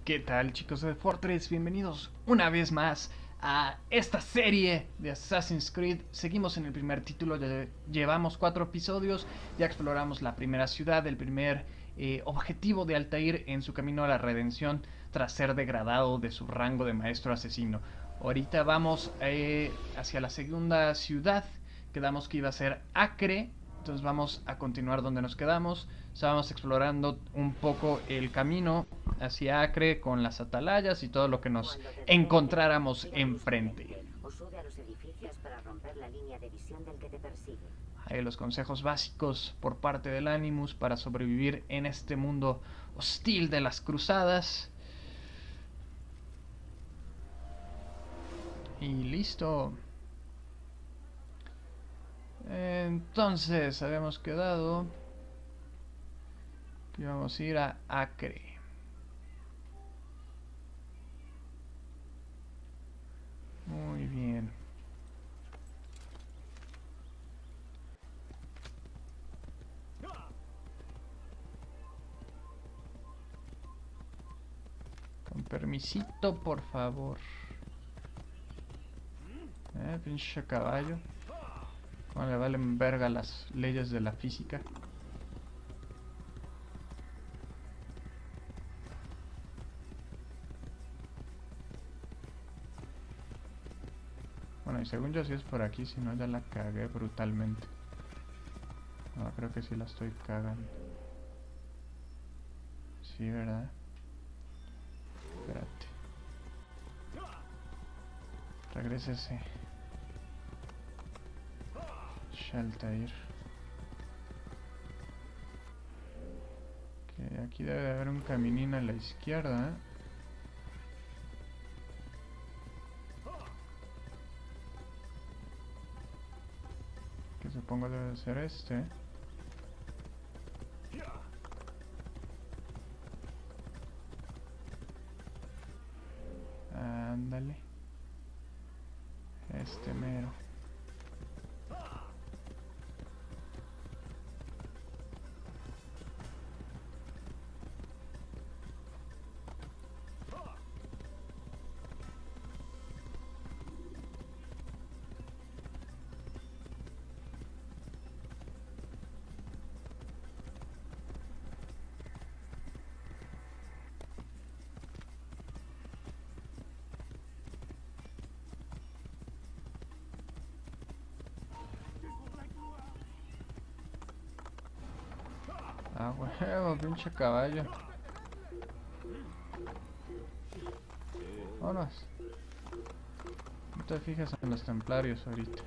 ¿Qué tal, chicos de Fortress? Bienvenidos una vez más a esta serie de Assassin's Creed. Seguimos en el primer título, llevamos 4 episodios, ya exploramos la primera ciudad, el primer objetivo de Altair en su camino a la redención tras ser degradado de su rango de maestro asesino. Ahorita vamos hacia la segunda ciudad, quedamos que iba a ser Acre. Entonces vamos a continuar donde nos quedamos. Estábamos explorando un poco el camino hacia Acre con las atalayas y todo lo que nos encontráramos enfrente. O sube a los edificios para romper la línea de visión del que te persigue. Hay los consejos básicos por parte del Animus para sobrevivir en este mundo hostil de las cruzadas. Y listo. Entonces habíamos quedado que íbamos a ir a Acre. Muy bien. Con permisito, por favor. Pinche caballo. Cómo le valen verga las leyes de la física. Bueno, y según yo sí es por aquí, si no ya la cagué brutalmente. No, creo que sí la estoy cagando. Sí, ¿verdad? Espérate. Regrésese. Altair. Que aquí debe de haber un caminín a la izquierda, ¿eh? Que supongo debe de ser este. Ándale. Este mero. Ah, huevo, pinche caballo. Vámonos. No te fijas en los templarios ahorita.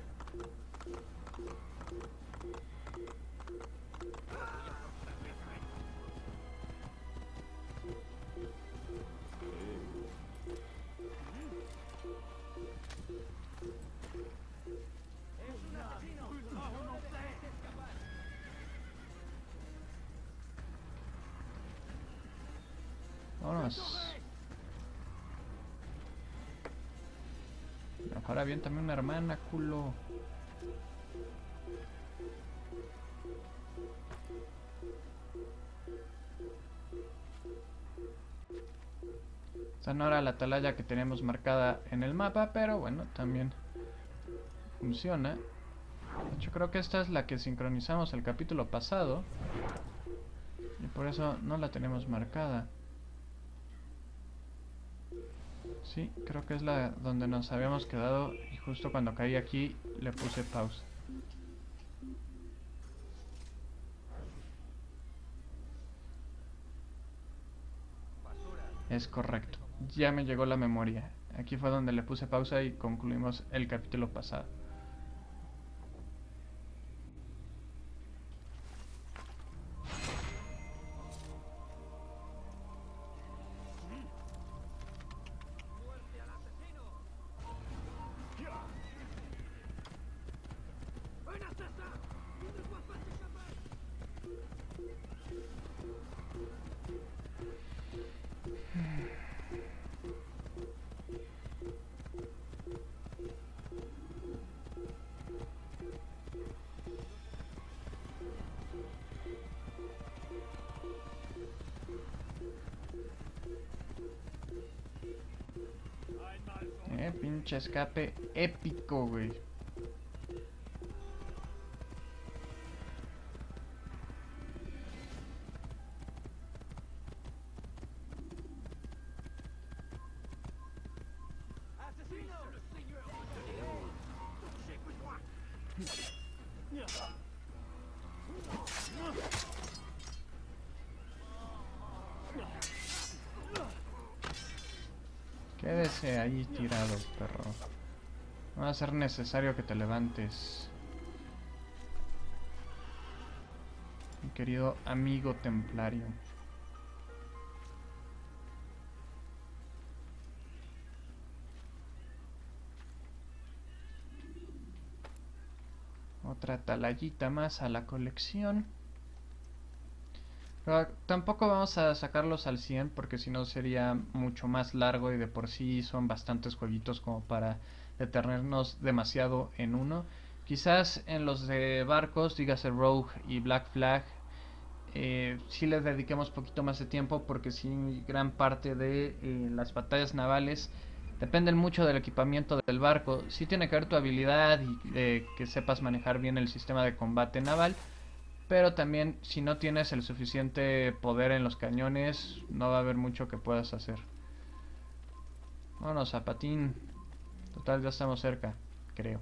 Vámonos. Mejor aviéntame una hermana, culo. Esta no era la atalaya que teníamos marcada en el mapa, pero bueno, también funciona. De hecho, creo que esta es la que sincronizamos el capítulo pasado. Y por eso no la tenemos marcada. Sí, creo que es la donde nos habíamos quedado. Y justo cuando caí aquí le puse pausa. Es correcto. Ya me llegó la memoria. Aquí fue donde le puse pausa y concluimos el capítulo pasado. Pinche escape épico, güey. Quédese ahí tirado, perro. No va a ser necesario que te levantes. Mi querido amigo templario. Otra atalayita más a la colección. Pero tampoco vamos a sacarlos al 100 porque si no sería mucho más largo y de por sí son bastantes jueguitos como para detenernos demasiado en uno. Quizás en los de barcos, dígase Rogue y Black Flag, sí les dediquemos poquito más de tiempo porque sí gran parte de las batallas navales dependen mucho del equipamiento del barco. Sí tiene que ver tu habilidad y que sepas manejar bien el sistema de combate naval. Pero también si no tienes el suficiente poder en los cañones, no va a haber mucho que puedas hacer. Vámonos a patín. Total, ya estamos cerca, creo.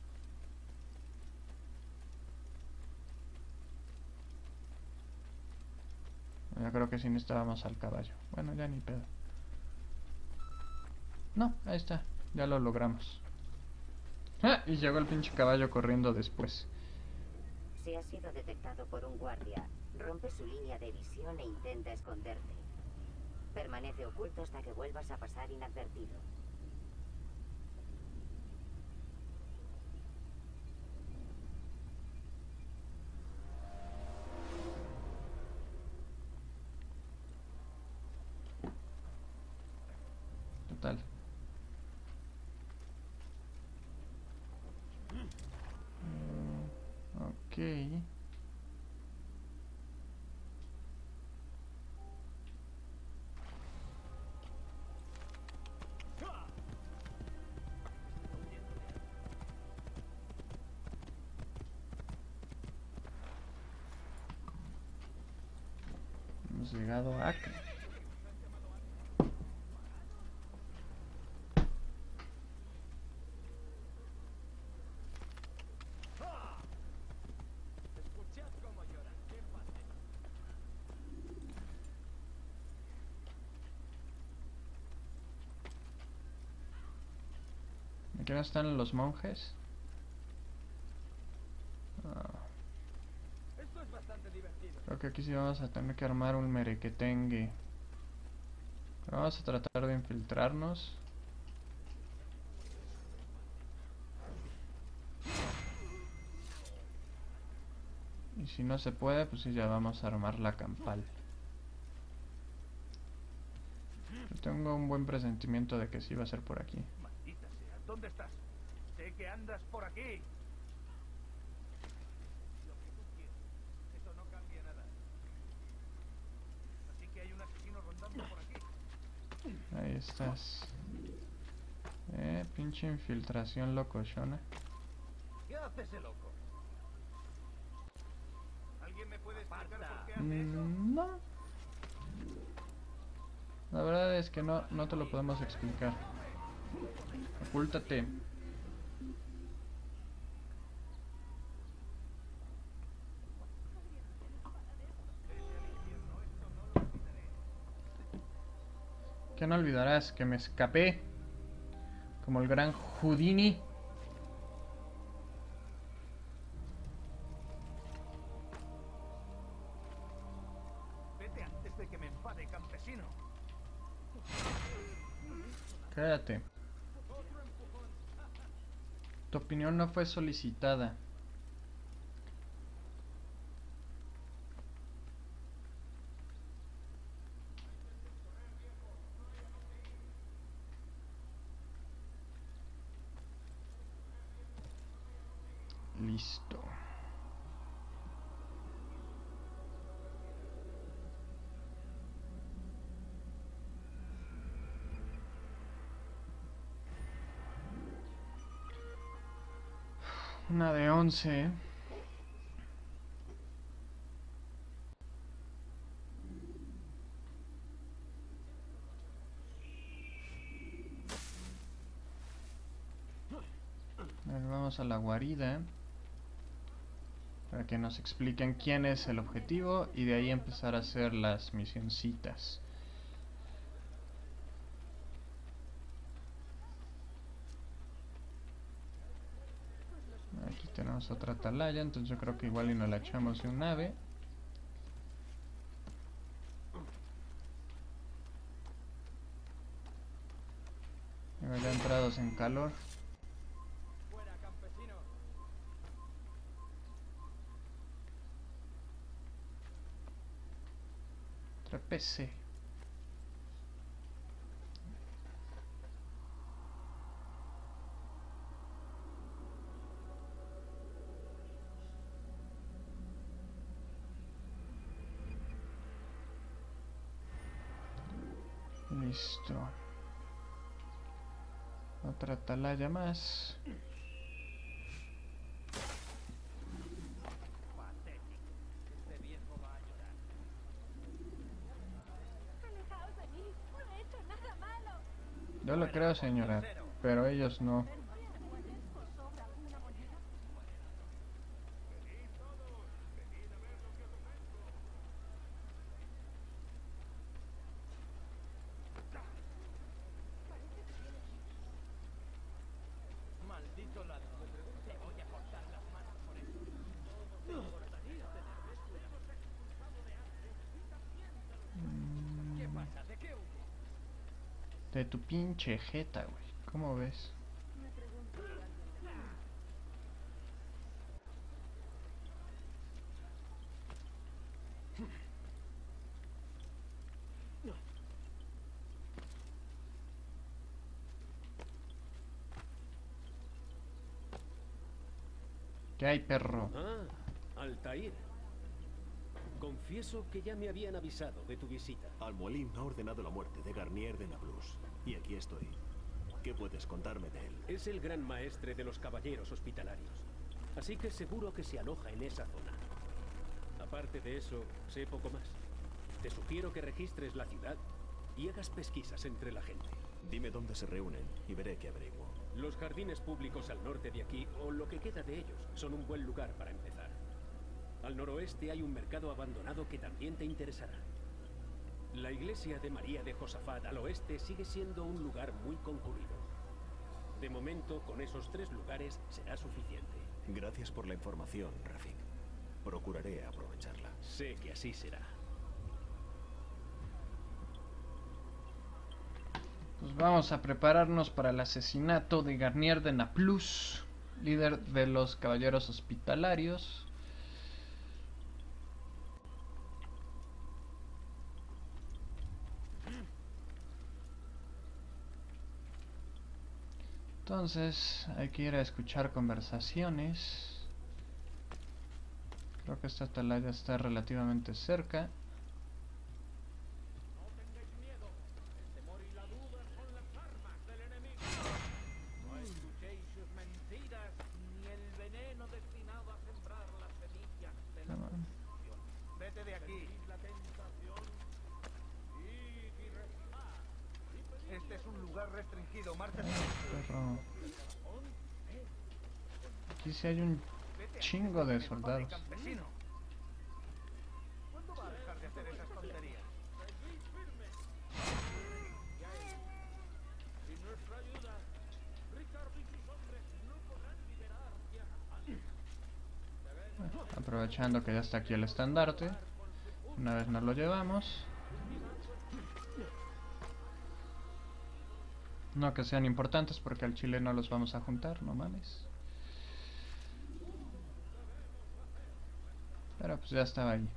Ya creo que sí necesitábamos al caballo. Bueno, ya ni pedo. No, ahí está. Ya lo logramos. ¡Ah! Y llegó el pinche caballo corriendo después. Si has sido detectado por un guardia, rompe su línea de visión e intenta esconderte. Permanece oculto hasta que vuelvas a pasar inadvertido. Total. Ok. Hemos llegado acá. Aquí no están los monjes. Creo que aquí sí vamos a tener que armar un merequetengue. Pero vamos a tratar de infiltrarnos. Y si no se puede, pues sí, ya vamos a armar la campal. Yo tengo un buen presentimiento de que sí va a ser por aquí. Maldita sea, ¿dónde estás? Sé que andas por aquí. Lo que tú quieras. Eso no cambia nada. Así que hay un asesino rondando por aquí. Ahí estás. Pinche infiltración locochona. ¿Qué hace ese loco? ¿Alguien me puede explicar por qué hace eso? No. La verdad es que no te lo podemos explicar. Ocúltate. ¿Qué no olvidarás? Que me escapé. Como el gran Houdini. Vete antes de que me enfade, campesino. Cállate. Tu opinión no fue solicitada. Listo. Una de 11. Vamos a la guarida para que nos expliquen quién es el objetivo y de ahí empezar a hacer las misioncitas. Aquí tenemos otra atalaya, entonces yo creo que igual y nos la echamos de un ave. Ya entrados en calor. Trépese. Listo. Otra atalaya más. Yo lo creo, señora, pero ellos no. Maldito ladrón. Te voy a cortar las manos por eso. ¿Qué pasa? ¿De qué huyes? De tu pinche jeta, güey. ¿Cómo ves? ¿Qué hay, perro? Ah, Altair. Confieso que ya me habían avisado de tu visita. Al-Mualim ha ordenado la muerte de Garnier de Nablus. Y aquí estoy. ¿Qué puedes contarme de él? Es el gran maestre de los caballeros hospitalarios. Así que seguro que se aloja en esa zona. Aparte de eso, sé poco más. Te sugiero que registres la ciudad y hagas pesquisas entre la gente. Dime dónde se reúnen y veré qué averiguo. Los jardines públicos al norte de aquí, o lo que queda de ellos, son un buen lugar para empezar. Al noroeste hay un mercado abandonado que también te interesará. La iglesia de María de Josafat al oeste sigue siendo un lugar muy concurrido. De momento, con esos 3 lugares será suficiente. Gracias por la información, Rafik. Procuraré aprovecharla. Sé que así será. Pues vamos a prepararnos para el asesinato de Garnier de Nablus, líder de los caballeros hospitalarios. Entonces hay que ir a escuchar conversaciones. Creo que esta atalaya está relativamente cerca. No tengáis miedo. El temor y la duda son las armas del enemigo. No escuchéis sus mentiras ni el veneno destinado a sembrar las semillas de la confusión. Vete de aquí. La tentación. Y rezad. Este es un lugar restringido. Márchate. Perro. Aquí sí hay un chingo de soldados. Campesino. ¿Cuándo va a dejar de hacer esas tonterías? Seguid firmes. Sin nuestra ayuda, Ricardo y sus hombres no podrán liberar Tierra. Aprovechando que ya está aquí el estandarte, una vez nos lo llevamos. No que sean importantes porque al chile no los vamos a juntar, no mames. Pero pues ya estaba ahí.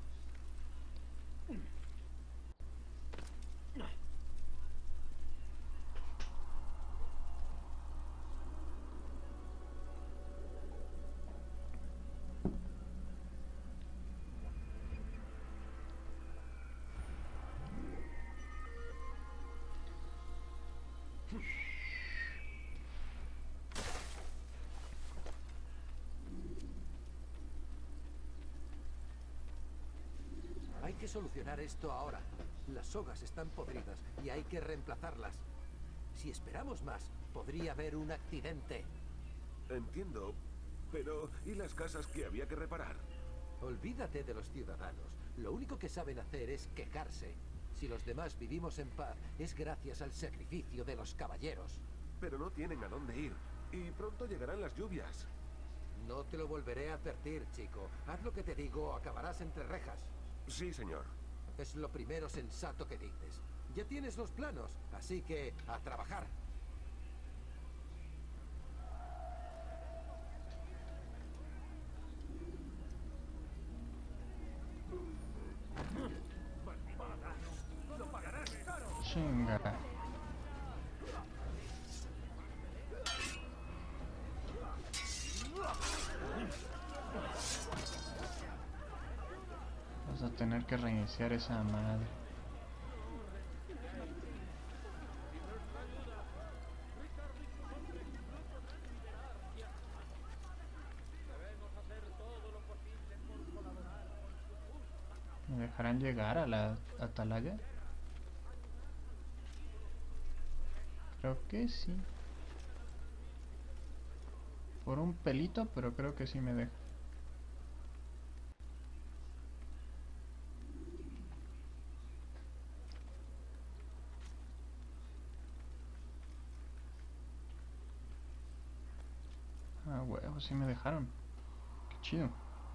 que solucionar esto ahora. Las sogas están podridas y hay que reemplazarlas. Si esperamos más, podría haber un accidente. Entiendo, pero ¿y las casas que había que reparar? Olvídate de los ciudadanos. Lo único que saben hacer es quejarse. Si los demás vivimos en paz, es gracias al sacrificio de los caballeros. Pero no tienen a dónde ir. Y pronto llegarán las lluvias. No te lo volveré a advertir, chico. Haz lo que te digo o acabarás entre rejas. Sí, señor. Es lo primero sensato que dices. Ya tienes los planos, así que a trabajar. Chinga. Vas a tener que reiniciar esa madre. ¿Me dejarán llegar a la atalaya? Creo que sí. Por un pelito, pero creo que sí me deja. Ah, huevo, sí me dejaron. Qué chido.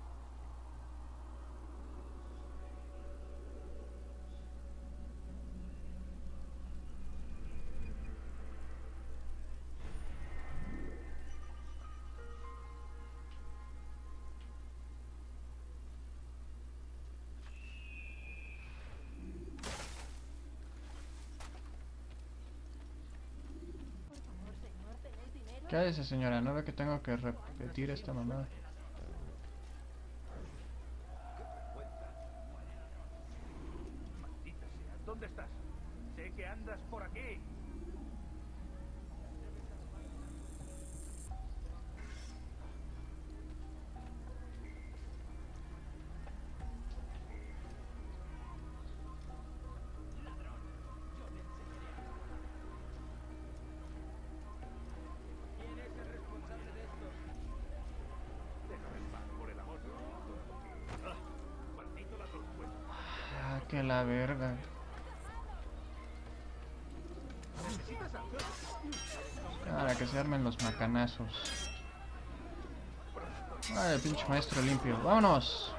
¿Qué hace, señora? ¿No ve que tengo que repetir esta mamada? Maldita sea, ¿dónde estás? Sé que andas por aquí. Ah, que la verga. Ahora que se armen los macanazos. Ay, el pinche maestro limpio. ¡Vámonos!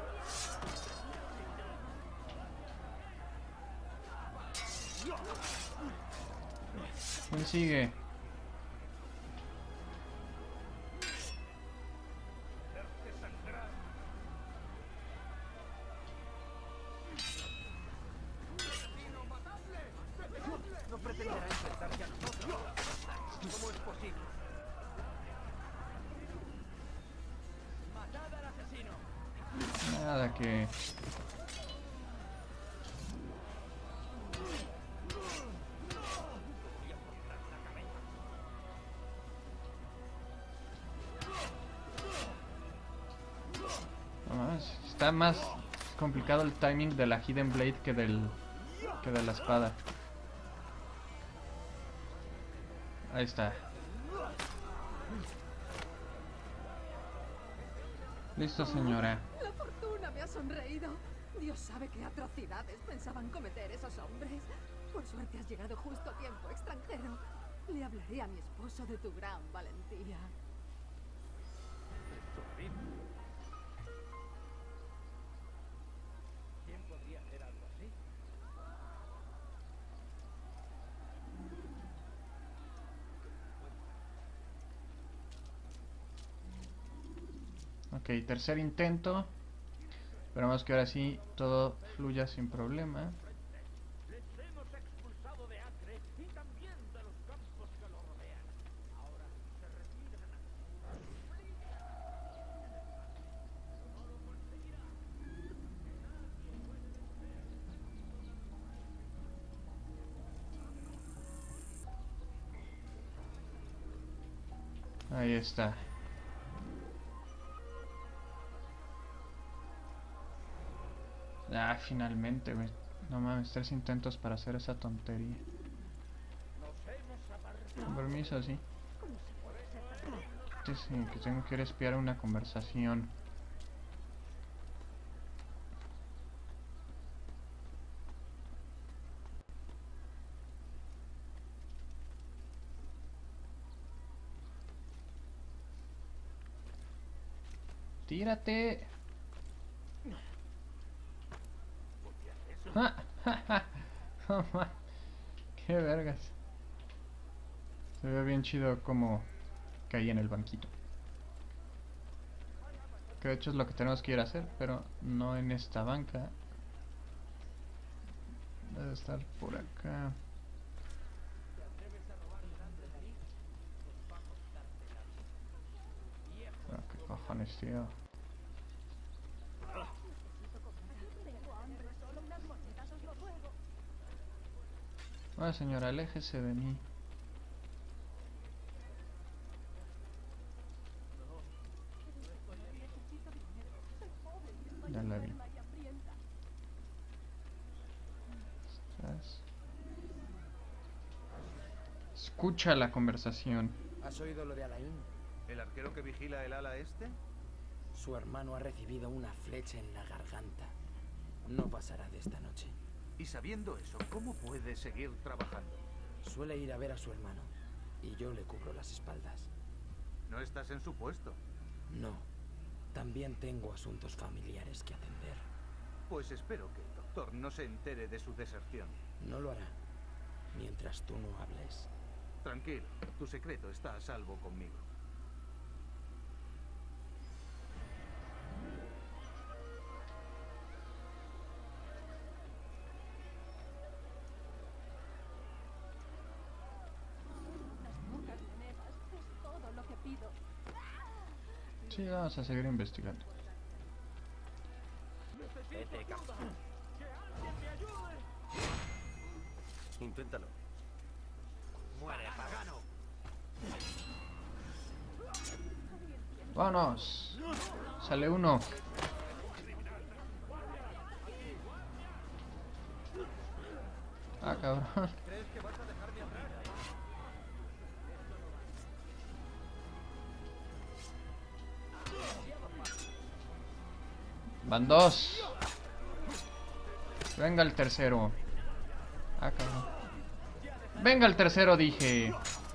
¿Quién sigue? No pretenderá enfrentarse a nosotros. ¿Cómo es posible? ¡Matad al asesino! Nada que... No mames, está más complicado el timing de la Hidden Blade que de la espada. Ahí está. Listo, señora. La fortuna me ha sonreído. Dios sabe qué atrocidades pensaban cometer esos hombres. Por suerte has llegado justo a tiempo, extranjero. Le hablaré a mi esposo de tu gran valentía. ¿Quién podría hacer algo así? Ok, tercer intento. Esperamos que ahora sí todo fluya sin problema. Les hemos expulsado de Acre y también de los campos que lo rodean. Ahora se retiran a... Ahí está. Ah, finalmente, güey. No mames, 3 intentos para hacer esa tontería. Con permiso, sí. Sí, que tengo que ir a espiar una conversación. ¡Tírate! ¡Ja, ja, ja! Oh, man. ¡Qué vergas! Se ve bien chido como caí en el banquito. Que de hecho es lo que tenemos que ir a hacer, pero no en esta banca. Debe estar por acá. Pero qué cojones, tío. Ah, señora, aléjese de mí. Ya la vi. ¿Estás? Escucha la conversación. ¿Has oído lo de Alain? ¿El arquero que vigila el ala este? Su hermano ha recibido una flecha en la garganta. No pasará de esta noche. Y sabiendo eso, ¿cómo puede seguir trabajando? Suele ir a ver a su hermano, y yo le cubro las espaldas. ¿No estás en su puesto? No. También tengo asuntos familiares que atender. Pues espero que el doctor no se entere de su deserción. No lo hará, mientras tú no hables. Tranquilo, tu secreto está a salvo conmigo. Sí, vamos a seguir investigando. Inténtalo. ¡Muere, pagano! ¡Vámonos! Sale uno. Ah, cabrón. Van dos. Venga el tercero. Ah, cabrón. Venga el tercero, dije.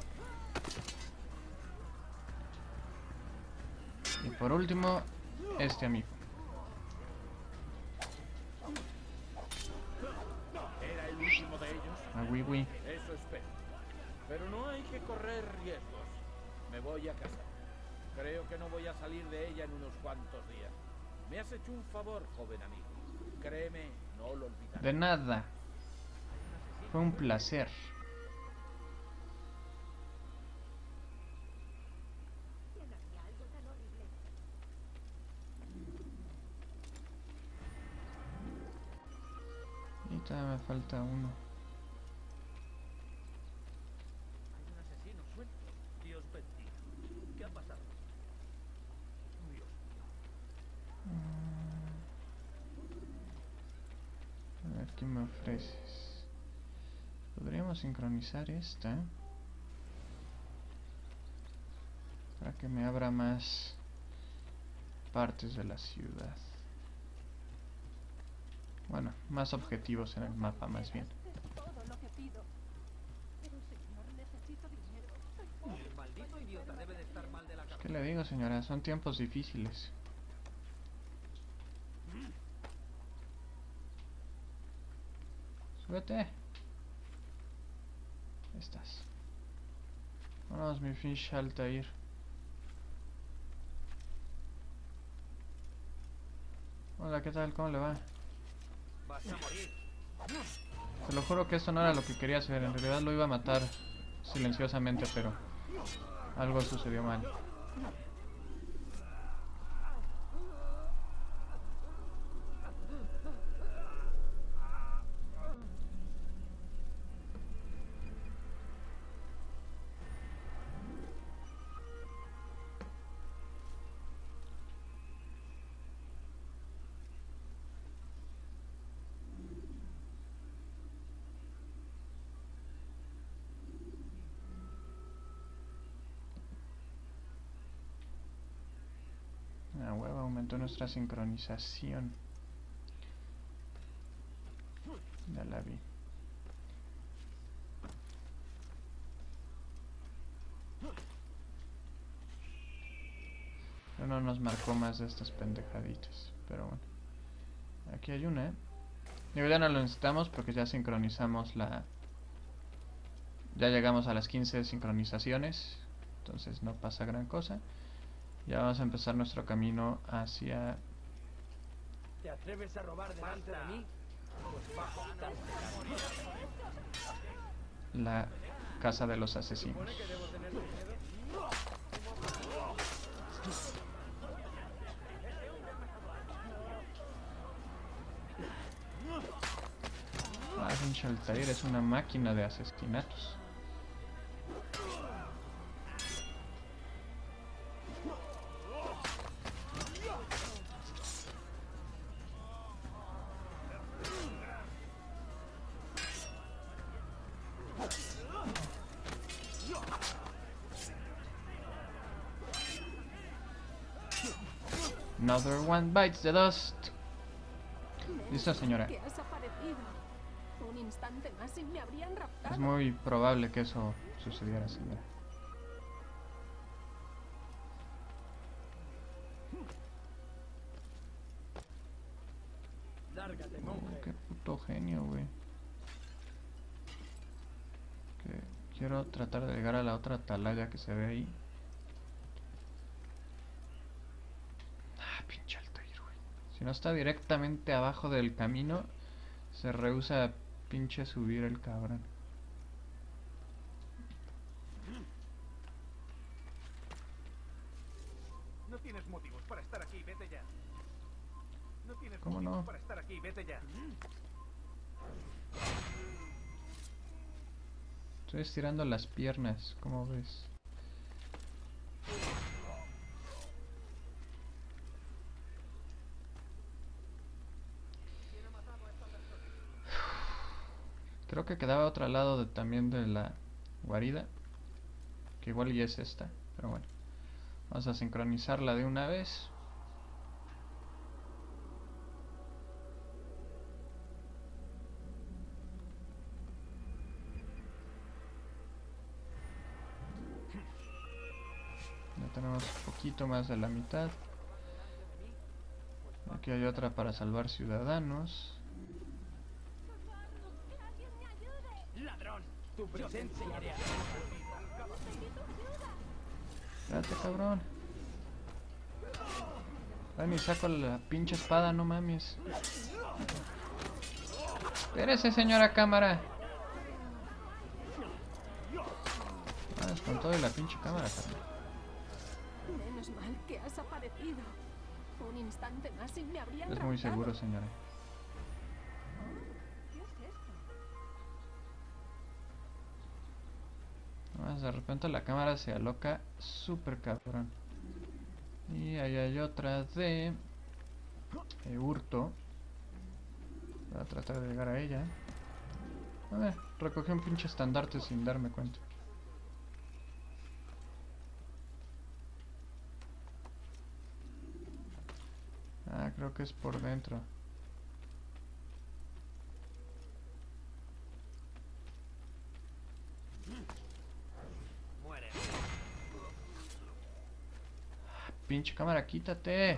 Y por último, este amigo. ¿Era el último de ellos? Ah, oui, oui. Eso espero. Pero no hay que correr riesgos. Me voy a casa. Creo que no voy a salir de ella en unos cuantos días. Me has hecho un favor, joven amigo. Créeme, no lo olvidaré. De nada. Fue un placer. Y todavía me falta uno. Hay un asesino suelto. Dios bendiga. ¿Qué ha pasado? Dios mío. A ver, ¿qué me ofreces? Podríamos sincronizar esta para que me abra más partes de la ciudad. Bueno, más objetivos en el mapa, más bien. El maldito idiota debe de estar mal de la cabeza. ¿Qué le digo, señora? Son tiempos difíciles. Súbete. Ahí estás. Vámonos, mi Fish Altair. Hola, ¿qué tal? ¿Cómo le va? Vas a morir. Te lo juro que esto no era lo que quería hacer. En realidad lo iba a matar silenciosamente, pero algo sucedió mal. Aumentó nuestra sincronización. Ya la vi. Pero no nos marcó más de estas pendejaditas. Pero bueno. Aquí hay una, ¿eh? Digo, ya no lo necesitamos porque ya sincronizamos la... Ya llegamos a las 15 sincronizaciones. Entonces no pasa gran cosa. Ya vamos a empezar nuestro camino hacia... ¿Te atreves a robar delante de mí? Pues bajo la casa de los asesinos. Pinche Altair es una máquina de asesinatos. Another one bites the dust. Listo, señora. ¿Qué has aparecido? Un instante más y me habrían raptado. Es muy probable que eso sucediera, señora. Lárgate, monje. Qué puto genio, güey. Quiero tratar de llegar a la otra atalaya que se ve ahí. Pinche Altair, güey. Si no está directamente abajo del camino, se rehúsa a pinche subir el cabrón. No tienes motivos para estar aquí, vete ya. No tienes ¿Cómo motivos no? para estar aquí, vete ya. Estoy estirando las piernas, ¿cómo ves? Creo que quedaba otro lado también de la guarida, que igual y es esta, pero bueno. Vamos a sincronizarla de una vez. Ya tenemos un poquito más de la mitad. Aquí hay otra para salvar ciudadanos. ¡Ladrón! Tu presencia enseñaré a... Espérate, cabrón. Ay, me saco la pinche espada, no mames. Espérese, señora cámara. Con todo y la pinche cámara, carnal. Menos mal que has aparecido. Un instante más y me habrían Es muy raptado. seguro, señora. ¿Qué es esto? De repente la cámara se aloca súper cabrón. Y ahí hay otra de hurto. Voy a tratar de llegar a ella. A ver, recogí un pinche estandarte sin darme cuenta. Ah, creo que es por dentro. Muere. Pinche cámara, quítate.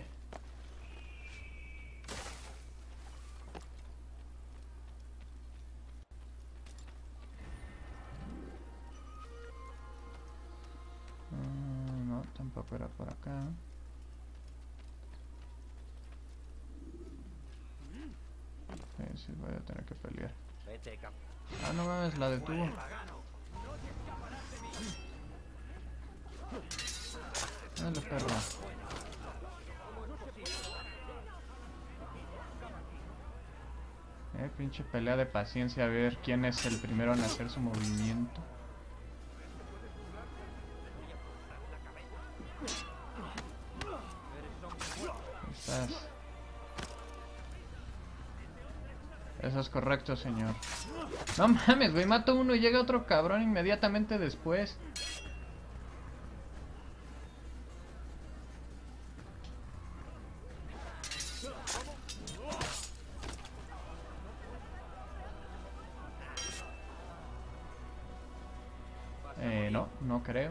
No, tampoco era por acá. Sí, voy a tener que pelear. Vete, Ah, no mames, la detuvo. Dale, perro. Pinche pelea de paciencia, a ver quién es el primero en hacer su movimiento. Ahí estás. Eso es correcto, señor. No mames, güey, mato uno y llega otro cabrón inmediatamente después. No, no creo.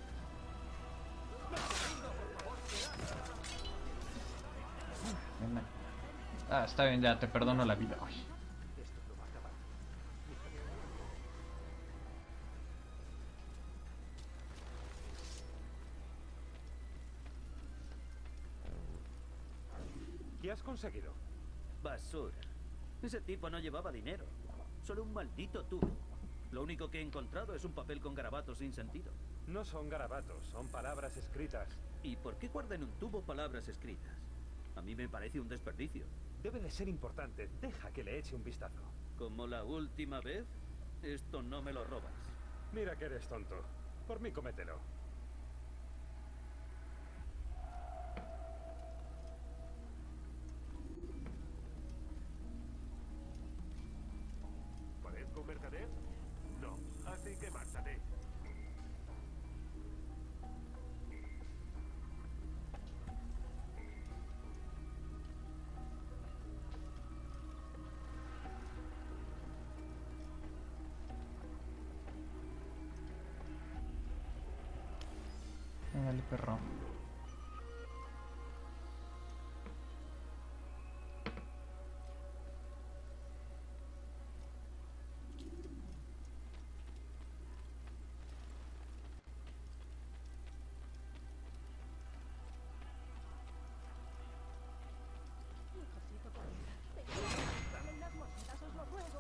Ven. Ah, está bien, ya te perdono la vida. Uy. Esto no va a acabar. ¿Qué has conseguido? Basura. Ese tipo no llevaba dinero. Solo un maldito tubo. Lo único que he encontrado es un papel con garabatos sin sentido. No son garabatos, son palabras escritas. ¿Y por qué guarda en un tubo palabras escritas? A mí me parece un desperdicio. Debe de ser importante. Deja que le eche un vistazo. Como la última vez, esto no me lo robas. Mira que eres tonto. Por mí, cómetelo. ¿Parezco un mercader? No. Así que márchate. Dale, perro. Necesito comida. Dame las monedas, os lo ruego.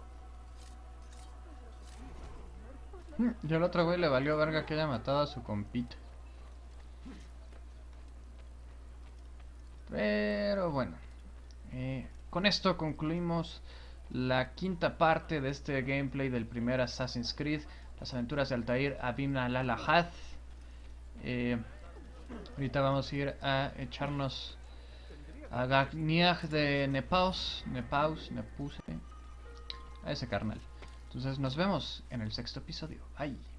Yo al otro güey le valió verga que haya matado a su compita. Pero bueno, con esto concluimos la quinta parte de este gameplay del primer Assassin's Creed, las aventuras de Altair Ibn al-Alahad. Ahorita vamos a ir a echarnos a Garnier de Nepause, a ese carnal. Entonces nos vemos en el sexto episodio. Bye.